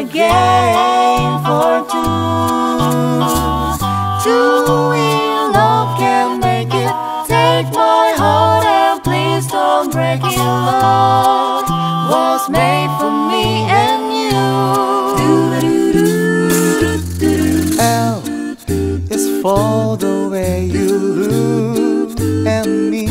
game for two. Two in love can make it. Take my heart and please don't break it. Love was made for me and you. L is for the way you look at me.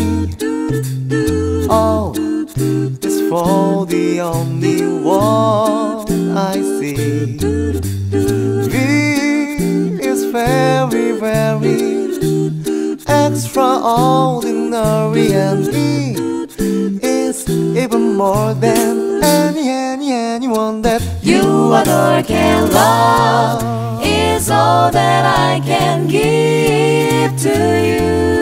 O is for the only one I see. V is very, very extraordinary, and E is even more than anyone that You adore, can love is all that I can give to you.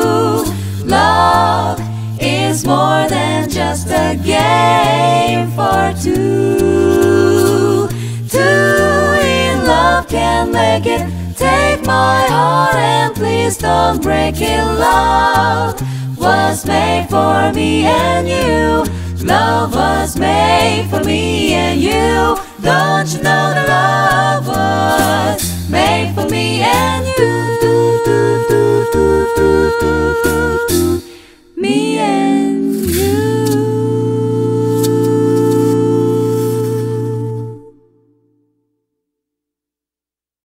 Love is more than just a game for two. Two in love can make it. Take my heart and please don't break it. Love was made for me and you. Love was made for me and you. Don't you know that love was made for me and you? Me and